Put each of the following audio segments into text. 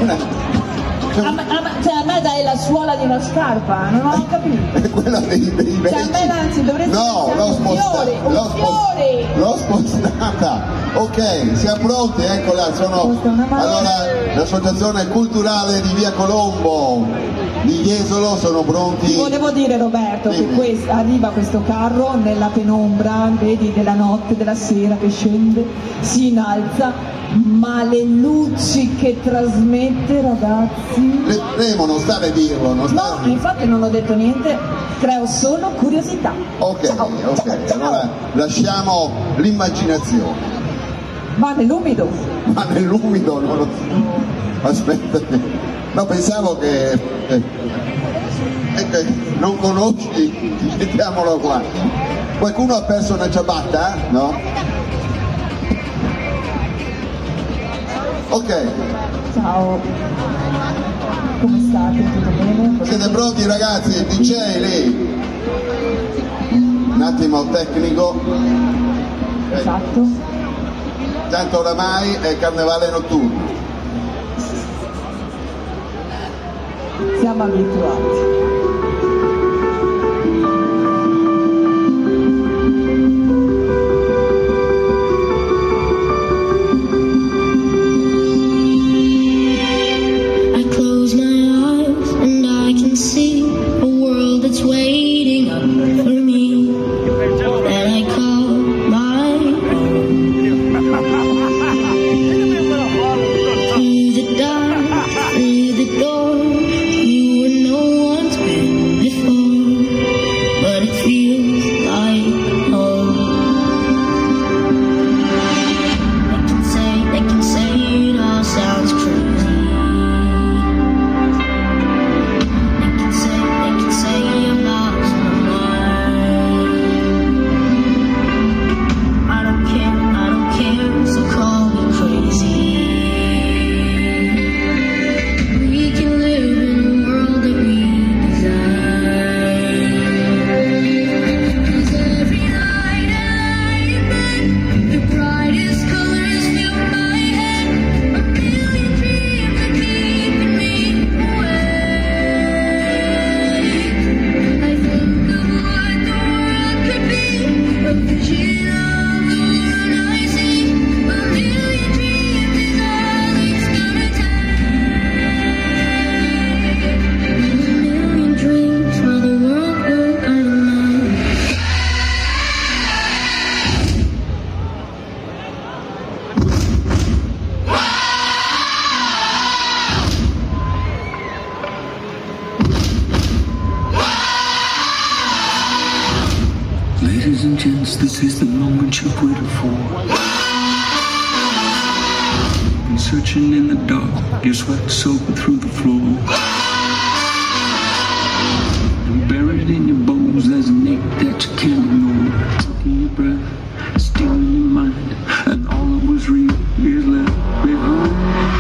Cioè a me dai la suola di una scarpa, non ho capito. È quella dei Cioè a me anzi dovresti l'ho spostata. Ok, siamo pronti, eccola, allora l'associazione culturale di Via Colombo di Jesolo sono pronti. Volevo dire, Roberto, che arriva questo carro nella penombra, vedi, della notte, della sera che scende, si innalza, ma le luci che trasmette, ragazzi... Remo, non sta a dirlo, non sta. No, infatti non ho detto niente, creo solo curiosità. Ok, ciao, ok, ciao. Allora lasciamo l'immaginazione. Ma nell'umido? Ma nell'umido non lo so. Aspetta. No, pensavo che non conosci, mettiamolo qua. Qualcuno ha perso una ciabatta? No? Ok. Ciao. Come state? Tutto bene? Siete pronti ragazzi? DJ lì. Un attimo tecnico. Esatto. Tanto oramai è carnevale notturno. Siamo abituati. Ladies and gents, this is the moment you've waited for. Been searching in the dark, your sweat soaked through the floor. And buried in your bones, there's an ache that you can't ignore. Choking your breath, stealing your mind, and all that was real is left behind.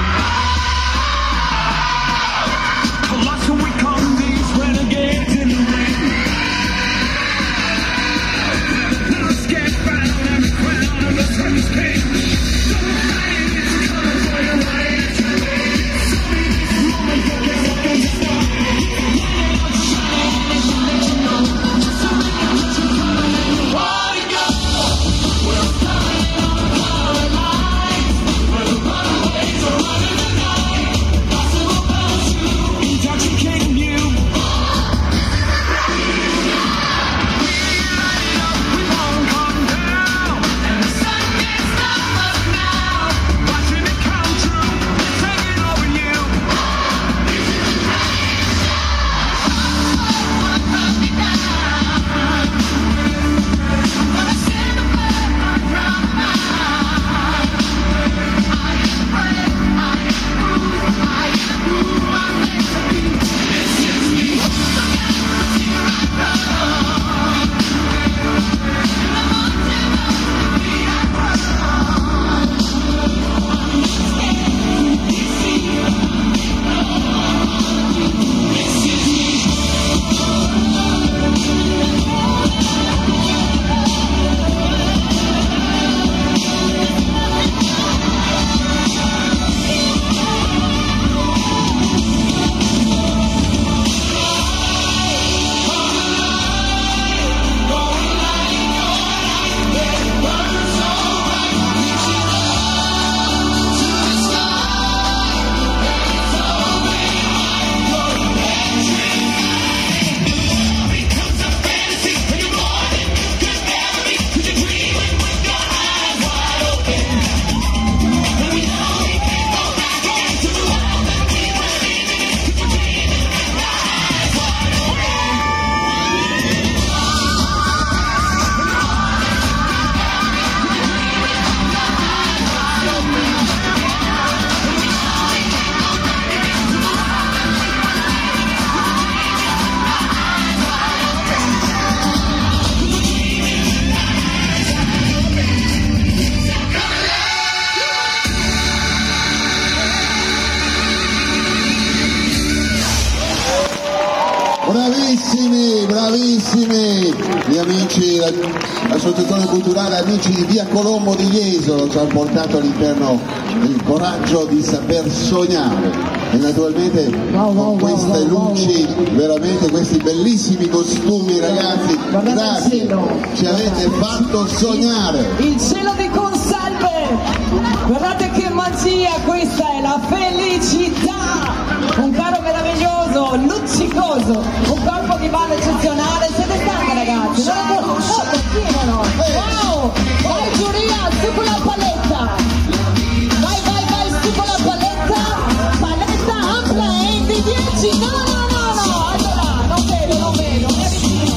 Bravissimi, bravissimi gli amici, l'associazione culturale Amici di Via Colombo di Jesolo ci ha portato all'interno il coraggio di saper sognare e naturalmente con queste luci, veramente questi bellissimi costumi ragazzi, grazie, ci avete fatto sognare. Il cielo di Consalve, guardate che magia, questa è la felicità, un carro meraviglioso, luccicoso, un corpo di ballo eccezionale, siete stanchi ragazzi, continuano, wow, vai giuria, su con la paletta, vai, su con la paletta ampla e di 10, no, allora, non vedo, mi avvicino,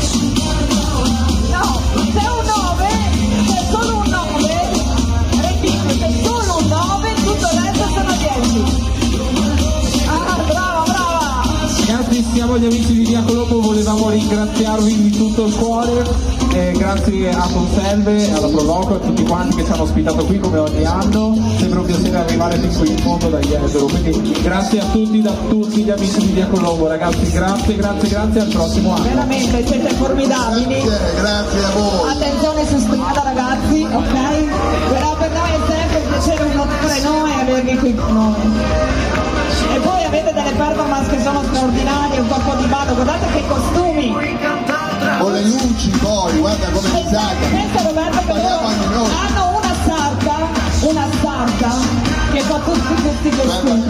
no, se è un 9, se è solo un 9, repito, se è solo un 9, tutto il resto sono 10. Ragazzi, siamo gli amici di Via Colombo, volevamo ringraziarvi di tutto il cuore, grazie a Conselve, alla Proloco, a tutti quanti che ci hanno ospitato qui come ogni anno, sembra un piacere arrivare fin qui in fondo da Jesolo, quindi grazie a tutti, da tutti gli amici di Via Colombo, ragazzi, grazie, al prossimo anno. Veramente siete formidabili, grazie a voi. Attenzione su strada ragazzi, ok? Però per noi è sempre un piacere, un onore noi avervi qui con noi. E poi avete delle performance che sono straordinarie, un corpo di ballo, guardate che costumi! Con le luci poi, guarda come è iniziata. Pensa Roberto che loro hanno una sarta che fa tutti questi costumi.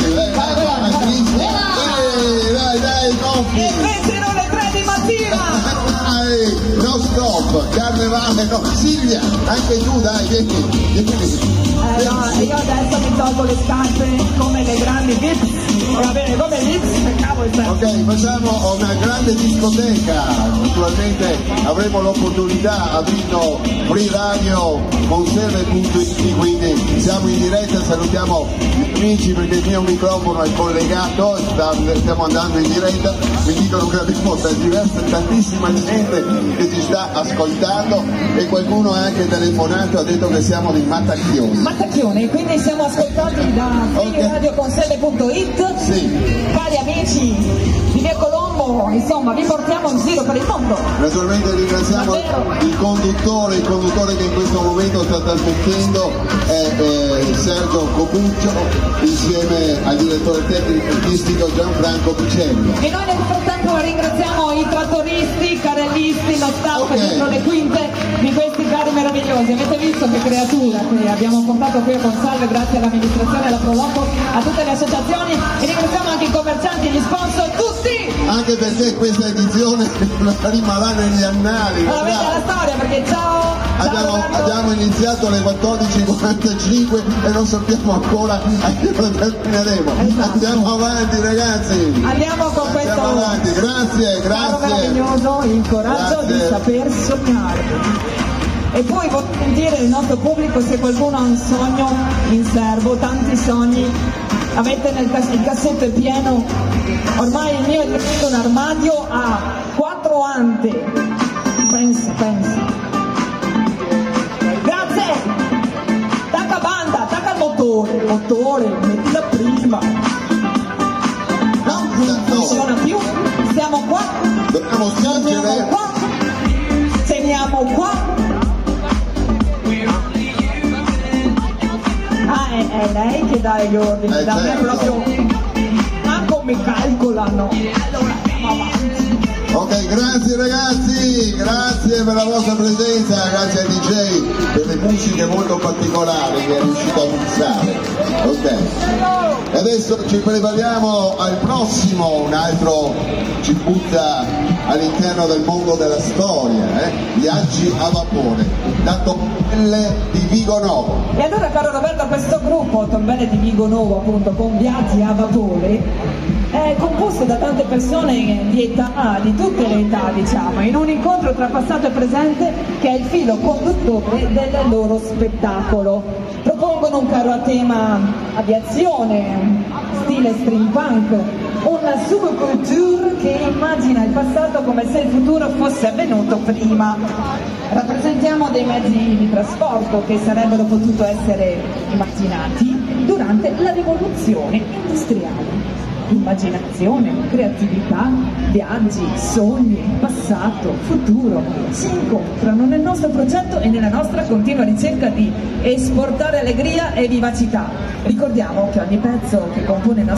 Dai, compri! E invece le 3 di mattina! No stop, carnevale, no. Silvia, anche tu dai, vieni. No, io adesso mi tolgo le scarpe come le grandi vips, va bene, come vips, cavolo. Ok, facciamo una grande discoteca, naturalmente avremo l'opportunità, ha vinto Free Radio, Conserve.it, quindi siamo in diretta, salutiamo gli amici perché il mio microfono è collegato, stiamo andando in diretta, mi dicono che abbiamo tantissima gente che ci sta ascoltando e qualcuno ha anche telefonato, ha detto che siamo di Mattacchione, quindi siamo ascoltati da radioconserve.it. Sì. Cari amici di Via Colombo, insomma vi portiamo in giro per il mondo. Naturalmente ringraziamo il conduttore che in questo momento sta trasmettendo è Sergio Copuccio insieme al direttore tecnico artistico Gianfranco Picelli. E noi nel frattempo ringraziamo i trattoristi, i carrellisti, lo staff dietro le quinte di questi carri meravigliosi. Avete visto che creatura che abbiamo portato qui a Consalve grazie all'amministrazione e alla Proloco, a tutte le associazioni e ringraziamo anche i commercianti, gli sponsor, tutti! Anche perché questa edizione rimarrà negli annali. Allora, vedi la storia perché ciao! Abbiamo iniziato alle 14:45 e non sappiamo ancora a che ora termineremo. Andiamo avanti ragazzi! Andiamo con questo avanti, grazie! Meraviglioso, il coraggio di saper sognare. E poi voglio sentire il nostro pubblico se qualcuno ha un sogno in serbo, tanti sogni, avete il cassetto è pieno, ormai il mio è un armadio a 4 ante, pensa. Grazie! Tacca banda, tacca il motore, mettila prima. No, non funziona più, siamo qua, dobbiamo spingere, teniamo qua. È lei che dà gli ordini, da me proprio manco mi calcolano. Allora andiamo avanti. Ok, grazie ragazzi, grazie per la vostra presenza, grazie ai DJ per le musiche molto particolari che è riuscito a mixare. Ok, e adesso ci prepariamo al prossimo, un altro ci butta all'interno del mondo della storia, Viaggi a vapore, da Tombelle di Vigo Novo. E allora caro Roberto, questo gruppo Tombelle di Vigo Novo appunto con Viaggi a vapore è composto da tante persone di età, di tutte le età diciamo, in un incontro tra passato e presente che è il filo conduttore del loro spettacolo. Propongono un carro a tema aviazione, stile steampunk, una subculture che immagina il passato come se il futuro fosse avvenuto prima. Rappresentiamo dei mezzi di trasporto che sarebbero potuti essere immaginati durante la rivoluzione industriale. Immaginazione, creatività, viaggi, sogni, passato, futuro si incontrano nel nostro progetto e nella nostra continua ricerca di esportare allegria e vivacità. Ricordiamo che ogni pezzo che compone il nostro